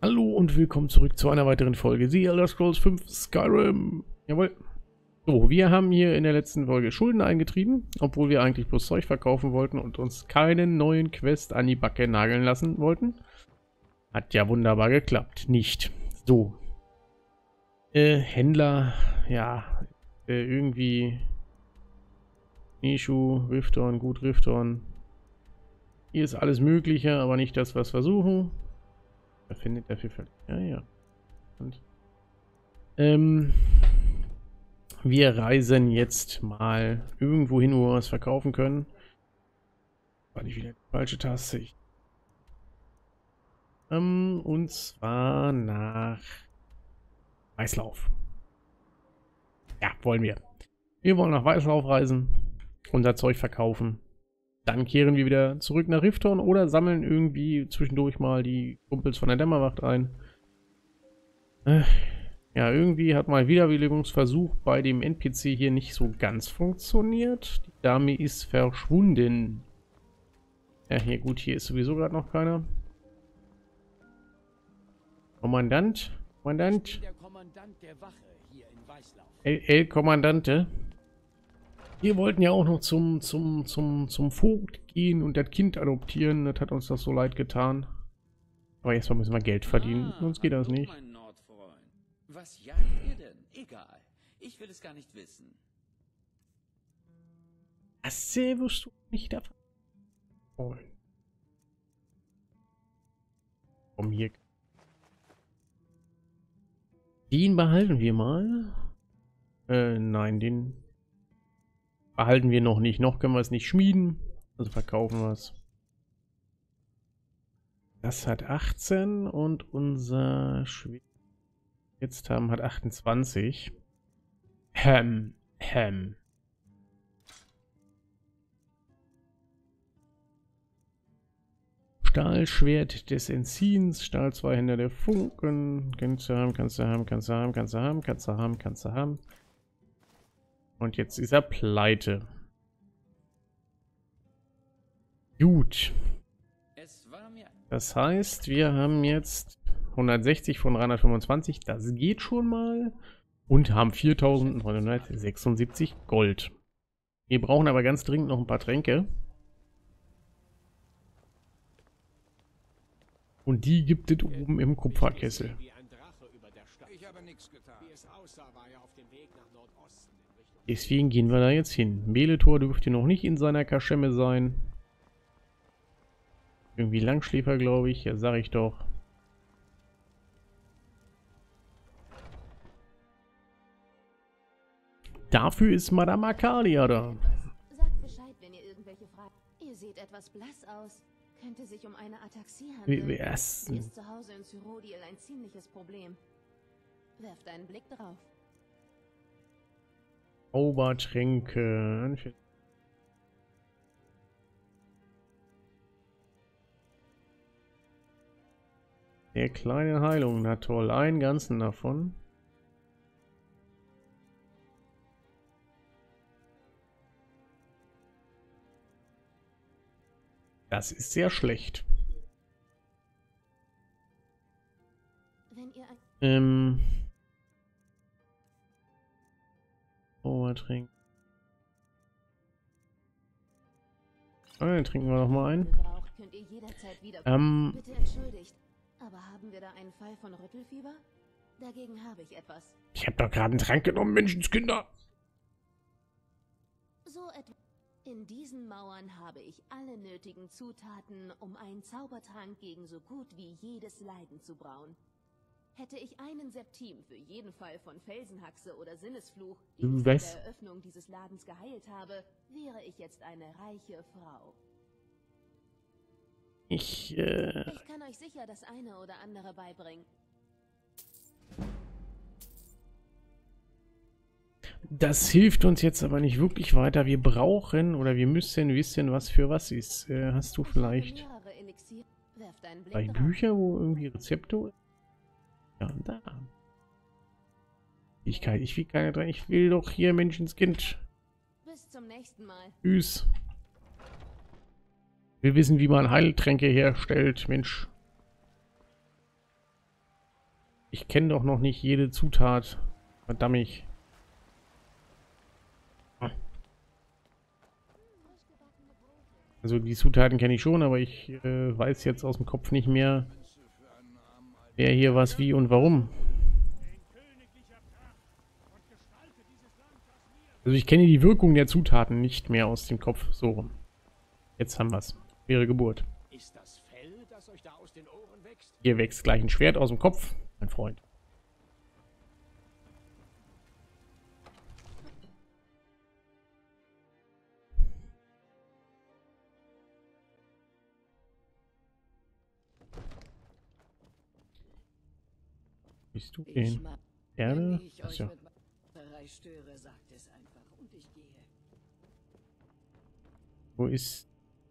Hallo und willkommen zurück zu einer weiteren Folge The Elder Scrolls 5 Skyrim. Jawohl. So, wir haben hier in der letzten Folge Schulden eingetrieben, obwohl wir eigentlich bloß Zeug verkaufen wollten und uns keinen neuen Quest an die Backe nageln lassen wollten. Hat ja wunderbar geklappt. Nicht. So. Händler, ja, irgendwie Nishu, Riftorn, gut Riftorn. Hier ist alles Mögliche, aber nicht das, was wir suchen. Er findet dafür völlig. Ja, ja. Und wir reisen jetzt mal irgendwo hin, wo wir was verkaufen können. War nicht wieder die falsche Taste. Und zwar nach Weißlauf. Ja, wollen wir. Wir wollen nach Weißlauf reisen, unser Zeug verkaufen. Dann kehren wir wieder zurück nach Riftorn oder sammeln irgendwie zwischendurch mal die Kumpels von der Dämmerwacht ein. Ja, irgendwie hat mal Wiederbelebungsversuch bei dem NPC hier nicht so ganz funktioniert. Die Dame ist verschwunden. Ja, hier gut, hier ist sowieso gerade noch keiner. Kommandant? Kommandant? Der Kommandant der Wache hier in Weißlauf. El Kommandante? Wir wollten ja auch noch zum Vogt gehen und das Kind adoptieren. Das hat uns das so leid getan. Aber erstmal müssen wir Geld verdienen, sonst geht das nicht. Mein Nordfreund. Was jagt ihr denn? Egal. Ich will es gar nicht wissen. Das wirst du nicht davon. Komm hier. Den behalten wir mal. Nein, den behalten wir noch nicht. Noch können wir es nicht schmieden. Also verkaufen wir es. Das hat 18 und unser jetzt haben hat 28. Stahlschwert des Entziehens, Stahlzweihänder der Funken. Kannst du haben, kannst du haben, kannst du haben, kannst du haben, kannst du haben, kannst du haben. Und jetzt ist er pleite. Gut. Das heißt, wir haben jetzt 160 von 325. Das geht schon mal. Und haben 4976 Gold. Wir brauchen aber ganz dringend noch ein paar Tränke. Und die gibt es oben im Kupferkessel. Deswegen gehen wir da jetzt hin. Meletor dürfte noch nicht in seiner Kaschemme sein. Irgendwie Langschläfer, glaube ich. Ja, sag ich doch. Dafür ist Madame Arcadia da. Sagt Bescheid, wenn ihr irgendwelche Fragen. Ihr seht etwas blass aus. Könnte sich um eine Ataxie handeln. Wie Sie ist zu Hause in Cyrodiil ein ziemliches Problem. Werft einen Blick drauf. Zaubertränke. Der kleine Heilung, na toll. Einen ganzen davon. Das ist sehr schlecht. Wenn ihr Zaubertränke. Dann trinken wir noch mal ein. braucht, könnt ihr jederzeit wieder. Bitte entschuldigt. Aber haben wir da einen Fall von Rüttelfieber? Dagegen habe ich etwas. Ich habe doch gerade einen Trank genommen, Menschenskinder. So etwa. In diesen Mauern habe ich alle nötigen Zutaten, um einen Zaubertrank gegen so gut wie jedes Leiden zu brauen. Hätte ich einen Septim für jeden Fall von Felsenhaxe oder Sinnesfluch, die ich bei der Eröffnung dieses Ladens geheilt habe, wäre ich jetzt eine reiche Frau. Ich kann euch sicher das eine oder andere beibringen. Das hilft uns jetzt aber nicht wirklich weiter. Wir brauchen oder wir müssen wissen, was für was ist. Hast du vielleicht bei Büchern, wo irgendwie Rezepte? Ja, da. Ich will keine dran. Ich will doch hier Menschenskind. Bis zum nächsten Mal. Tschüss. Wir wissen, wie man Heiltränke herstellt, Mensch. Ich kenne doch noch nicht jede Zutat. Verdammt. Also die Zutaten kenne ich schon, aber ich weiß jetzt aus dem Kopf nicht mehr, wer hier was, wie und warum. Also ich kenne die Wirkung der Zutaten nicht mehr aus dem Kopf. So rum. Jetzt haben wir es. Schwere Geburt. Ist das Fell, das euch da aus den Ohren wächst? Hier wächst gleich ein Schwert aus dem Kopf, mein Freund. Bist du den Erde? Wenn ich euch Achso. mit meiner störe, sagt es einfach und ich gehe. Wo ist...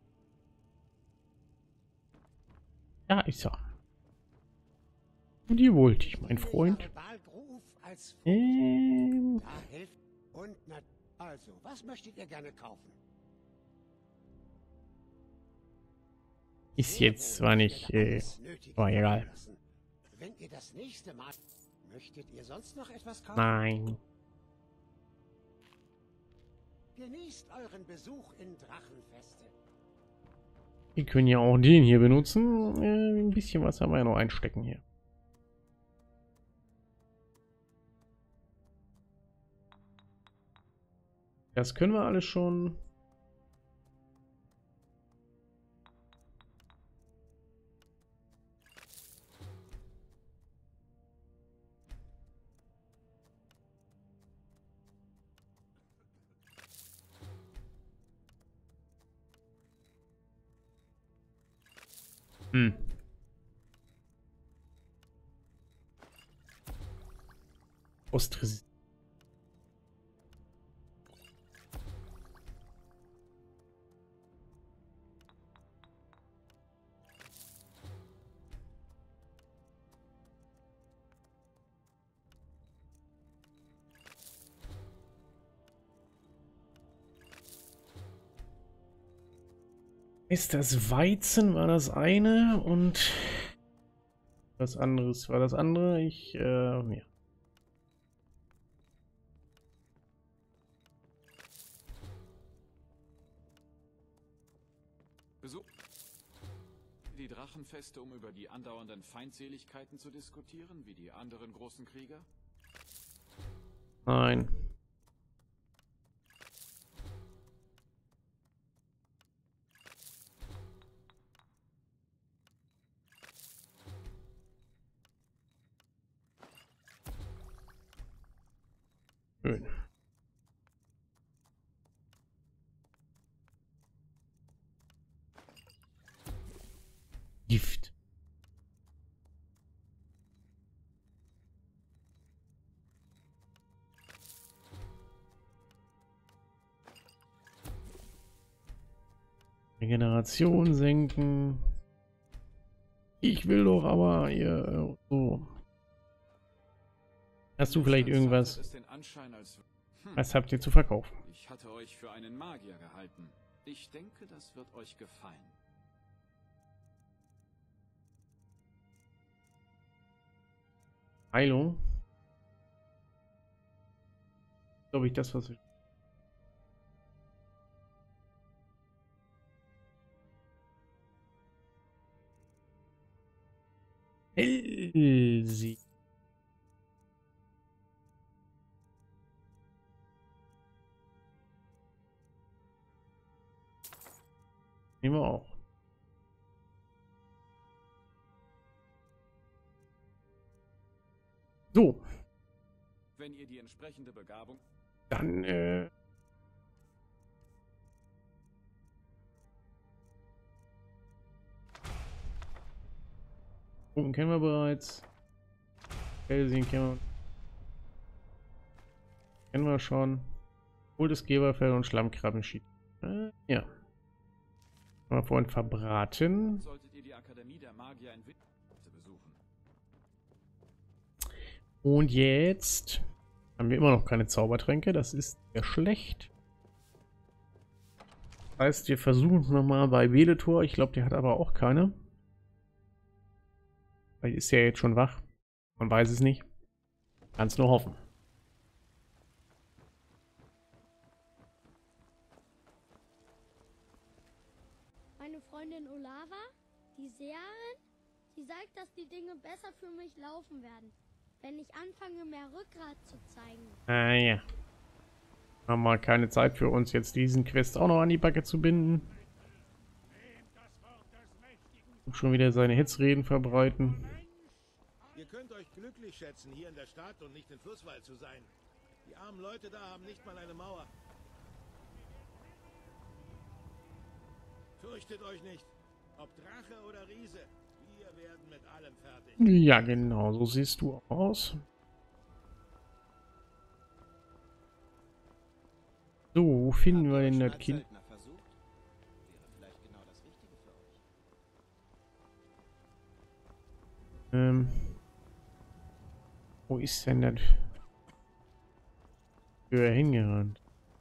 Da ist er. Und die wollte ich, mein Freund. Da hilft und also, was möchtet ihr gerne kaufen? Ist jetzt zwar nicht... war egal. Wenn ihr das nächste Mal möchtet ihr sonst noch etwas kaufen? Nein. Genießt euren Besuch in Drachenfeste. Wir können ja auch den hier benutzen. Ein bisschen was haben wir ja noch einstecken hier. Das können wir alles schon. Ostris. Ist das Weizen war das eine und was anderes war das andere. Ja. Besuch die Drachenfeste, um über die andauernden Feindseligkeiten zu diskutieren, wie die anderen großen Krieger? Nein. Schön. Gift. Regeneration senken. Ich will doch aber ihr so. Hast du vielleicht irgendwas? Was habt ihr zu verkaufen? Ich hatte euch für einen Magier gehalten. Ich denke, das wird euch gefallen. Heilung. Glaube ich, das was ich. Elsie. Nehmen wir auch. So. Wenn ihr die entsprechende Begabung... Dann, Pumpen kennen wir bereits. Helsing kennen wir schon. Holtes Geberfell und Schlammkrabbenschied. Ja. Haben wir vorhin verbraten. Solltet ihr die Akademie der Magier in Witt besuchen. Und jetzt haben wir immer noch keine Zaubertränke. Das ist sehr schlecht. Das heißt, wir versuchen es nochmal bei Velettor. Ich glaube, der hat aber auch keine. Weil ist ja jetzt schon wach. Man weiß es nicht. Kann's nur hoffen. Meine Freundin Olava, die Seherin, die sagt, dass die Dinge besser für mich laufen werden, wenn ich anfange, mehr Rückgrat zu zeigen. Ah ja. Haben wir keine Zeit für uns, jetzt diesen Quest auch noch an die Backe zu binden. Und schon wieder seine Hetzreden verbreiten. Ihr könnt euch glücklich schätzen, hier in der Stadt und nicht in Flusswald zu sein. Die armen Leute da haben nicht mal eine Mauer. Fürchtet euch nicht. Ob Drache oder Riese, wir werden mit allem fertig. Ja, genau, so siehst du auch aus. So, wo finden wir denn das Kind? Wo ist denn das für hingerannt?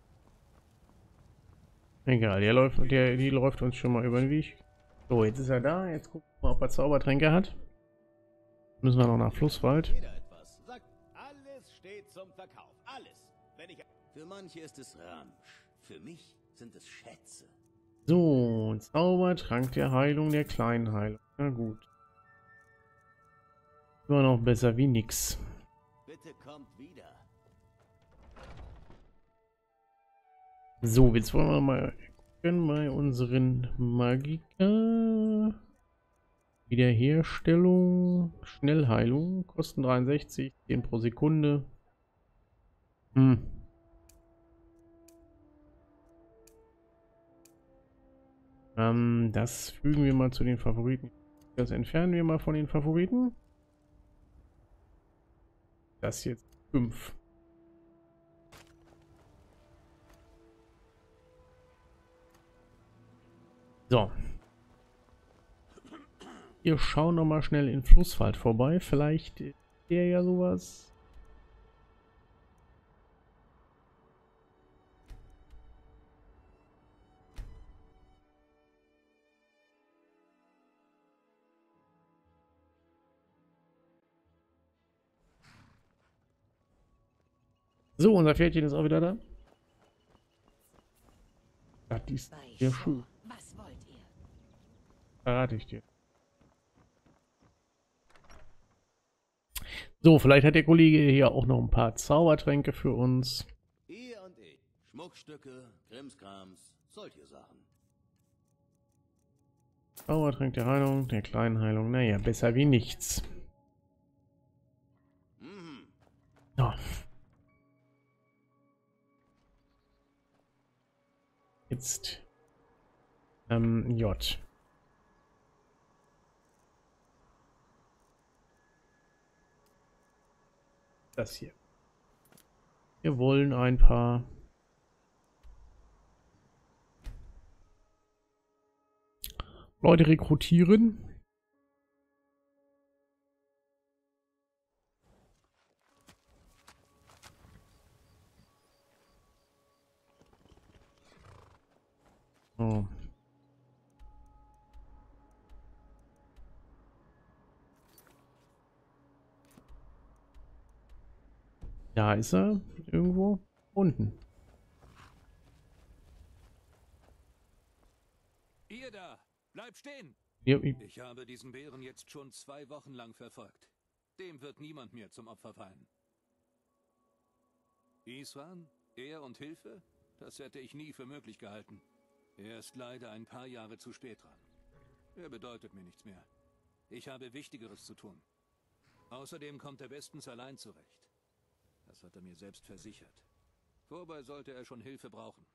Egal, die läuft uns schon mal über den Weg. So, jetzt ist er da. Jetzt gucken wir mal, ob er Zaubertränke hat. Müssen wir noch nach Flusswald. Alles steht zum Verkauf. Alles. Für manche ist es Ramsch. Für mich sind es Schätze. So, Zaubertrank der Heilung, der kleinen Heilung. Na gut. Immer noch besser wie nix. Bitte kommt wieder. So, jetzt wollen wir mal gucken bei unseren Magiker. Wiederherstellung, Schnellheilung, Kosten 63, 10 pro Sekunde. Das fügen wir mal zu den Favoriten. Das entfernen wir mal von den Favoriten. Das jetzt 5. So. Wir schauen noch mal schnell in Flusswald vorbei. Vielleicht ist der ja sowas. So, unser Pferdchen ist auch wieder da. Das ist sehr schön. Was wollt ihr? Verrate ich dir. So, vielleicht hat der Kollege hier auch noch ein paar Zaubertränke für uns. Ihr und ich. Schmuckstücke, Krimskrams, solche Sachen. Zaubertrank der Heilung, der kleinen Heilung. Naja, besser wie nichts. So. Jetzt J. Das hier. Wir wollen ein paar Leute rekrutieren. Oh. Da ist er. Irgendwo. Unten. Ihr da! Bleibt stehen! Ja, Ich habe diesen Bären jetzt schon 2 Wochen lang verfolgt. Dem wird niemand mehr zum Opfer fallen. Isran? Er und Hilfe? Das hätte ich nie für möglich gehalten. Er ist leider ein paar Jahre zu spät dran. Er bedeutet mir nichts mehr. Ich habe Wichtigeres zu tun. Außerdem kommt er bestens allein zurecht. Das hat er mir selbst versichert. Wobei sollte er schon Hilfe brauchen.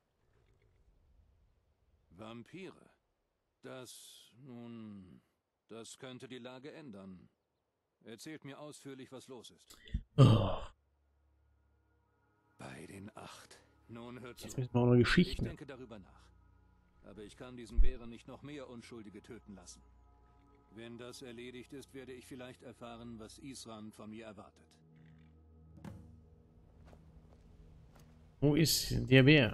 Vampire. Das könnte die Lage ändern. Erzählt mir ausführlich, was los ist. Oh. Bei den 8. Nun hört zu. Jetzt müssen wir auch noch Ich Geschichten. denke darüber nach. Aber ich kann diesen Bären nicht noch mehr Unschuldige töten lassen. Wenn das erledigt ist, werde ich vielleicht erfahren, was Isran von mir erwartet. Wo ist der Bär?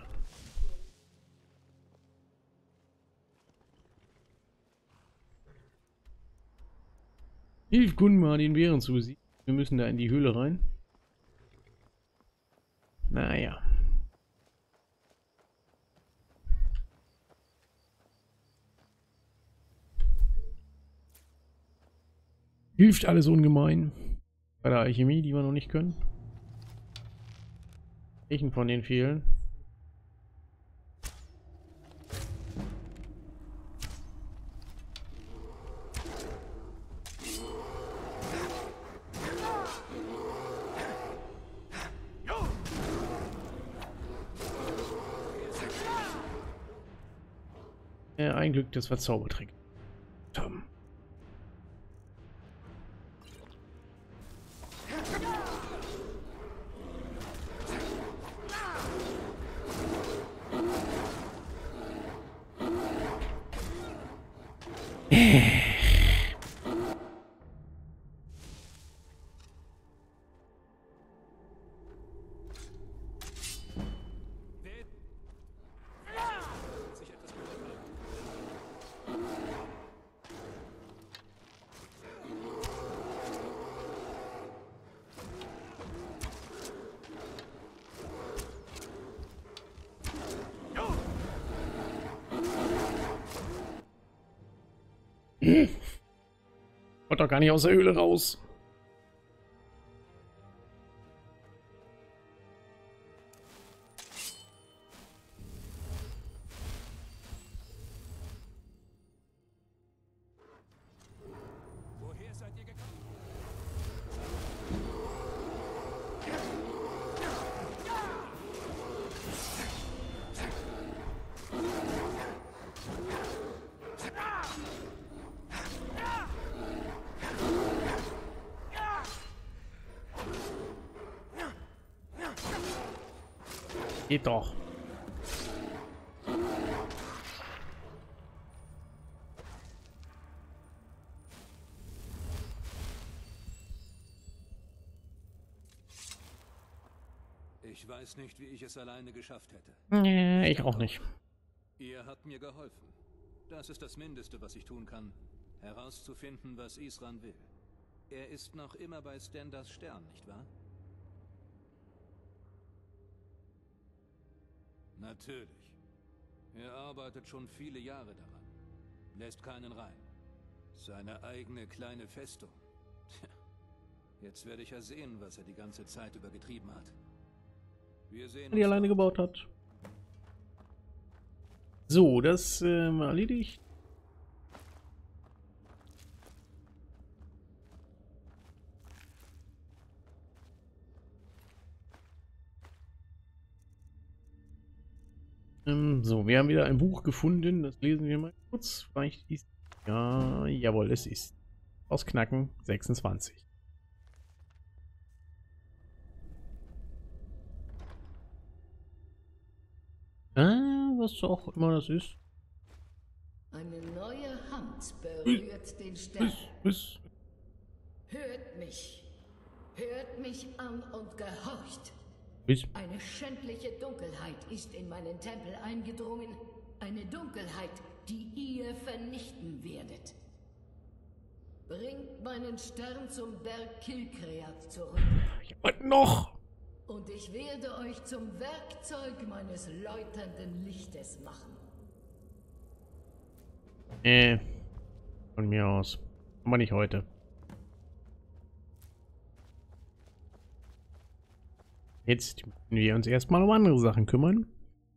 Hilf Gunmar, den Bären zu besiegen. Wir müssen da in die Höhle rein. Naja. Hilft alles ungemein. Bei der Alchemie, die wir noch nicht können. Welchen von denen fehlen? Ein Glück, dass wir Zaubertrick haben. Kommt doch gar nicht aus der Höhle raus. Woher seid ihr gekommen? Geht doch. Ich weiß nicht, wie ich es alleine geschafft hätte. Nee, ich auch nicht. Ihr habt mir geholfen. Das ist das Mindeste, was ich tun kann. Herauszufinden, was Isran will. Er ist noch immer bei Stenders Stern, nicht wahr? Natürlich. Er arbeitet schon viele Jahre daran. Lässt keinen rein. Seine eigene kleine Festung. Tja, jetzt werde ich ja sehen, was er die ganze Zeit über getrieben hat. Wir sehen Die uns alleine bald. gebaut hat. So, das war erledigt. So, wir haben wieder ein Buch gefunden. Das lesen wir mal kurz. Vielleicht ist... Ja, jawohl, es ist. Aus Knacken 26. Was auch immer das ist. Eine neue Hand berührt den Stern. Hört mich an und gehorcht. Eine schändliche Dunkelheit ist in meinen Tempel eingedrungen. Eine Dunkelheit, die ihr vernichten werdet. Bringt meinen Stern zum Berg Kilkreat zurück. Und noch! Und ich werde euch zum Werkzeug meines läuternden Lichtes machen. Von mir aus. Aber nicht heute. Jetzt müssen wir uns erstmal um andere Sachen kümmern.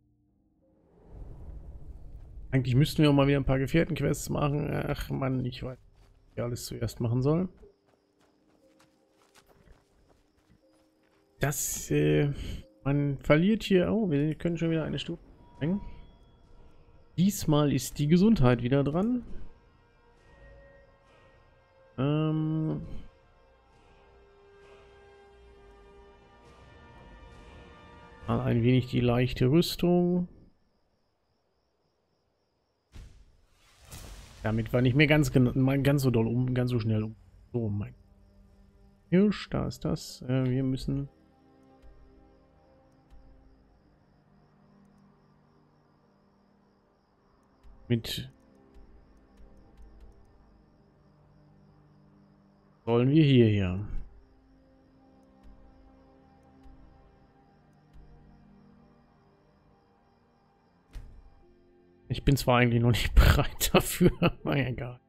Eigentlich müssten wir auch mal wieder ein paar Gefährtenquests machen. Ach Mann, ich weiß nicht, was ich alles zuerst machen soll. Das, man verliert hier... Oh, wir können schon wieder eine Stufe bringen. Diesmal ist die Gesundheit wieder dran. Mal ein wenig die leichte Rüstung. Damit war nicht mehr ganz so doll ganz so schnell um. So, mein Hirsch, da ist das. Wir müssen... Wollen wir hierher? Ich bin zwar eigentlich noch nicht bereit dafür, aber egal.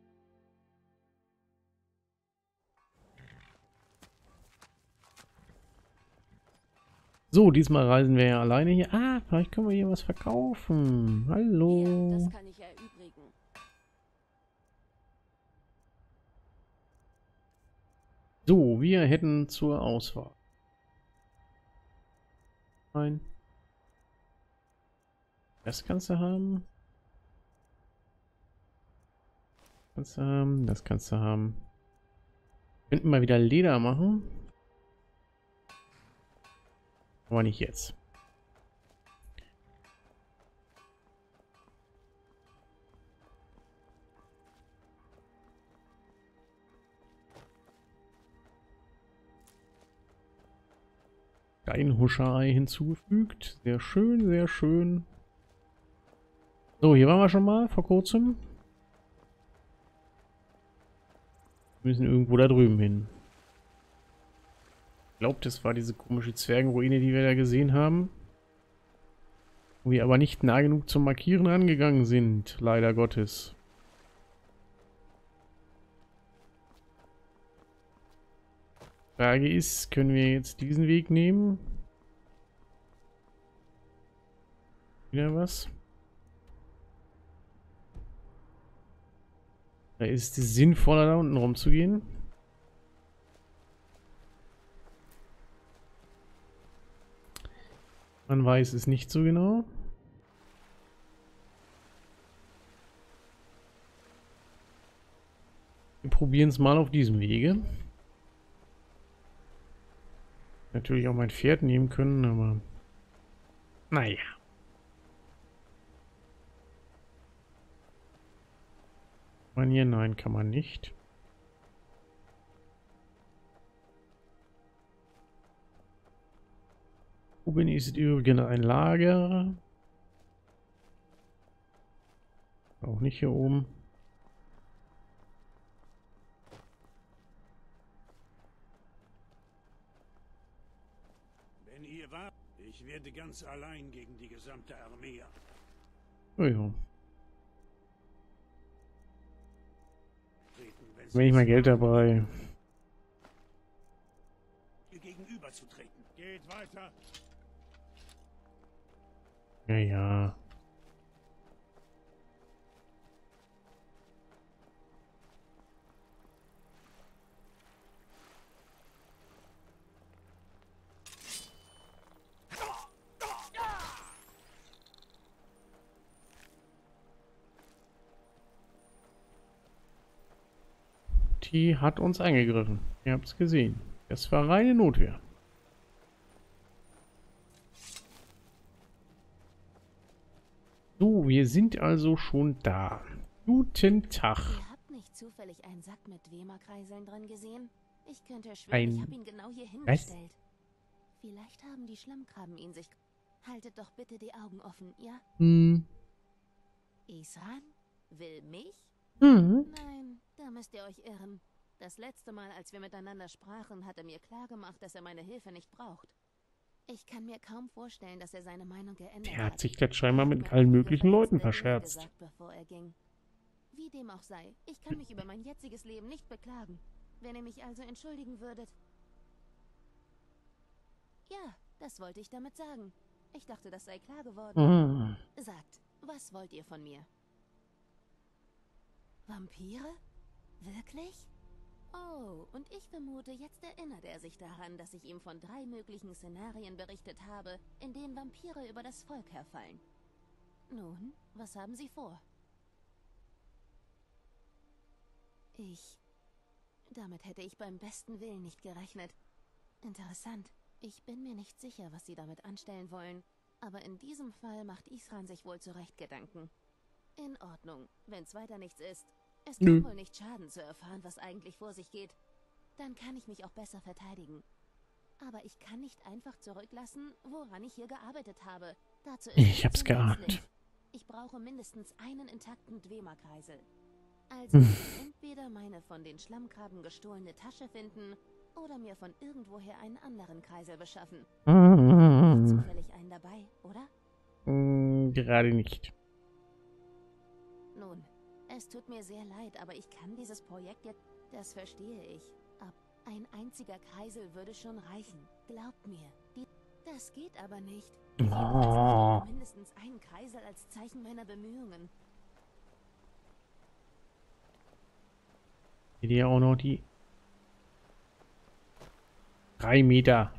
So, diesmal reisen wir ja alleine hier. Ah, vielleicht können wir hier was verkaufen. Hallo. Ja, das kann ich erübrigen. So, wir hätten zur Auswahl. Nein. Das kannst du haben. Kannst du haben. Das kannst du haben. Könnten mal wieder Leder machen. Aber nicht jetzt. Steinhuscherei hinzugefügt. Sehr schön, sehr schön. So, hier waren wir schon mal vor kurzem. Wir müssen irgendwo da drüben hin. Ich glaube, das war diese komische Zwergenruine, die wir da gesehen haben. Wo wir aber nicht nah genug zum Markieren angegangen sind, leider Gottes. Frage ist, können wir jetzt diesen Weg nehmen? Wieder was? Da ist es sinnvoller, da unten rumzugehen. Man weiß es nicht so genau. Wir probieren es mal auf diesem Wege. Natürlich auch mein Pferd nehmen können, aber naja. Kann man hier? Nein, kann man nicht. Oben ist irgendein Lager. Auch nicht hier oben. Wenn ihr wart, ich werde ganz allein gegen die gesamte Armee. Oh ja. Wenn ich mal Geld dabei. Gegenüberzutreten. Geht weiter. Ja, ja. Die hat uns angegriffen. Ihr habt es gesehen. Das war reine Notwehr. So, wir sind also schon da. Guten Tag. Ihr habt nicht zufällig einen Sack mit Dwemer-Kreiseln drin gesehen? Ich könnte schwören, ich habe ihn genau hier hingestellt. Vielleicht haben die Schlammkrabben ihn sich... Haltet doch bitte die Augen offen, ja? Isran? Will mich? Nein, da müsst ihr euch irren. Das letzte Mal, als wir miteinander sprachen, hat er mir klargemacht, dass er meine Hilfe nicht braucht. Ich kann mir kaum vorstellen, dass er seine Meinung geändert hat. Der hat sich das scheinbar mit allen möglichen Leuten verscherzt. Gesagt, bevor er ging. Wie dem auch sei, ich kann mich über mein jetziges Leben nicht beklagen. Wenn ihr mich also entschuldigen würdet. Ja, das wollte ich damit sagen. Ich dachte, das sei klar geworden. Sagt, was wollt ihr von mir? Vampire? Wirklich? Oh, und ich vermute, jetzt erinnert er sich daran, dass ich ihm von 3 möglichen Szenarien berichtet habe, in denen Vampire über das Volk herfallen. Nun, was haben Sie vor? Damit hätte ich beim besten Willen nicht gerechnet. Interessant. Ich bin mir nicht sicher, was Sie damit anstellen wollen, aber in diesem Fall macht Isran sich wohl zu Recht Gedanken. In Ordnung, wenn's weiter nichts ist. Es kann wohl nicht schaden, zu erfahren, was eigentlich vor sich geht. Dann kann ich mich auch besser verteidigen. Aber ich kann nicht einfach zurücklassen, woran ich hier gearbeitet habe. Dazu ist ich hab's geahnt. Ich brauche mindestens einen intakten Dwemer-Kreisel. Also entweder meine von den Schlammkrabben gestohlene Tasche finden oder mir von irgendwoher einen anderen Kreisel beschaffen. Zufällig einen dabei, oder? Gerade nicht. Es tut mir sehr leid, aber ich kann dieses Projekt jetzt... Das verstehe ich. Ab ein einziger Kreisel würde schon reichen. Glaubt mir. Das geht aber nicht. Oh. Mindestens einen Kreisel als Zeichen meiner Bemühungen. Hier auch noch die 3 Meter.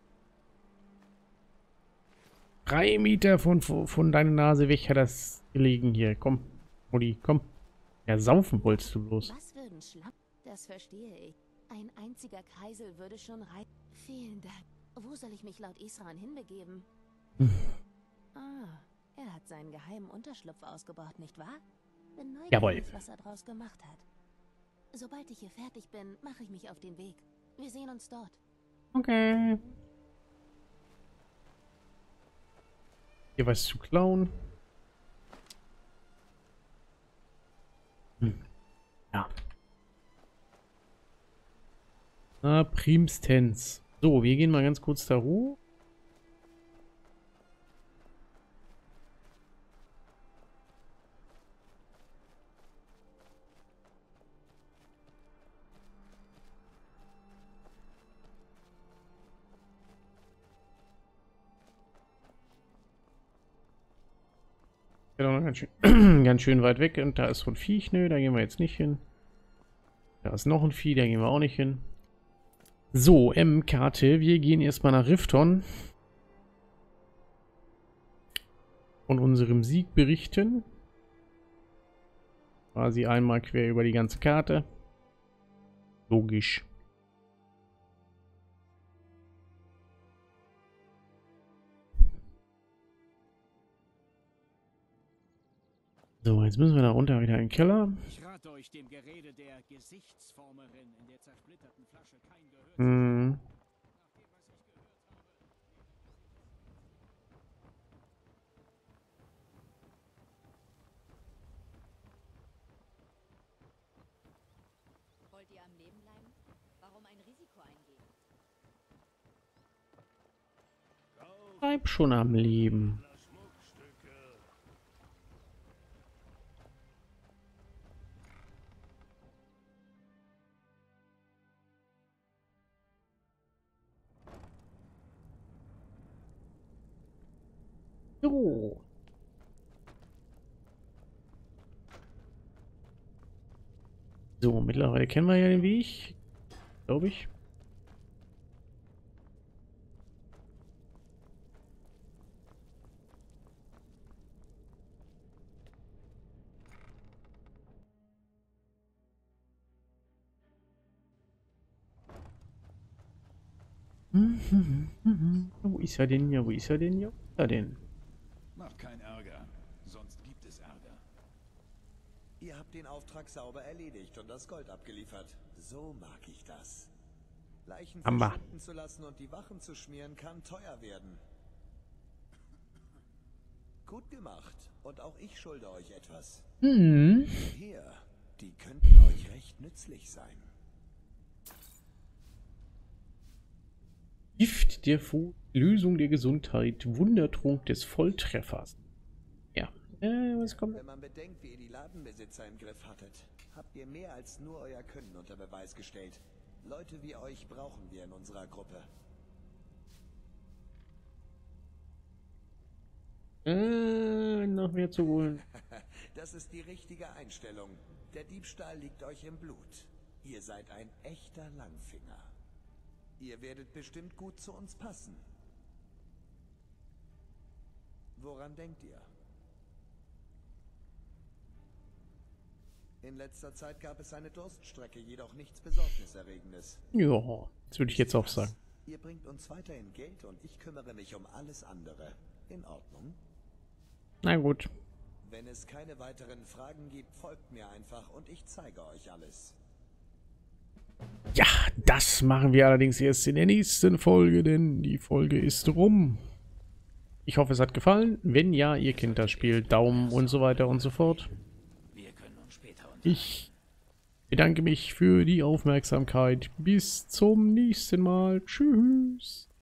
3 Meter von deiner Nase weg hat das gelegen hier. Komm, Mutti, komm. Ja, saufen wolltest du bloß. Was würden Schlapp? Das verstehe ich. Ein einziger Kreisel würde schon reichen. Vielen Dank. Wo soll ich mich laut Isran hinbegeben? Er hat seinen geheimen Unterschlupf ausgebaut, nicht wahr? Bin neugierig, was er draus gemacht hat. Sobald ich hier fertig bin, mache ich mich auf den Weg. Wir sehen uns dort. Okay. Hier was zu klauen. Ja. Na, primstens. So, wir gehen mal ganz kurz da hoch. Genau, ganz schön weit weg. Und da ist so ein Viech. Nö, da gehen wir jetzt nicht hin. Da ist noch ein Vieh, da gehen wir auch nicht hin. So, Karte. Wir gehen erstmal nach Rifton. Von unserem Sieg berichten. Quasi einmal quer über die ganze Karte. Logisch. So, jetzt müssen wir da runter wieder in den Keller. Ich rate euch dem Gerede der Gesichtsformerin in der zersplitterten Flasche kein Gehör. Wollt ihr am Leben bleiben? Warum ein Risiko eingehen? Bleib schon am Leben. So. So, mittlerweile kennen wir ja den Weg, glaube ich. Wo ist er denn? Ja, wo ist er denn? Ja, wo ist er denn? Macht keinen Ärger, sonst gibt es Ärger. Ihr habt den Auftrag sauber erledigt und das Gold abgeliefert. So mag ich das. Leichen verschwinden zu lassen und die Wachen zu schmieren, kann teuer werden. Gut gemacht. Und auch ich schulde euch etwas. Hier, die könnten euch recht nützlich sein. Gift der Lösung der Gesundheit, Wundertrunk des Volltreffers. Ja, was kommt? Wenn man bedenkt, wie ihr die Ladenbesitzer im Griff hattet, habt ihr mehr als nur euer Können unter Beweis gestellt. Leute wie euch brauchen wir in unserer Gruppe. Noch mehr zu holen. Das ist die richtige Einstellung. Der Diebstahl liegt euch im Blut. Ihr seid ein echter Langfinger. Ihr werdet bestimmt gut zu uns passen. Woran denkt ihr? In letzter Zeit gab es eine Durststrecke, jedoch nichts Besorgniserregendes. Ja, das würde ich jetzt auch sagen. Ihr bringt uns weiterhin Geld und ich kümmere mich um alles andere. In Ordnung? Na gut. Wenn es keine weiteren Fragen gibt, folgt mir einfach und ich zeige euch alles. Ja, das machen wir allerdings erst in der nächsten Folge, denn die Folge ist rum. Ich hoffe, es hat gefallen. Wenn ja, ihr kennt das Spiel. Daumen und so weiter und so fort. Ich bedanke mich für die Aufmerksamkeit. Bis zum nächsten Mal. Tschüss.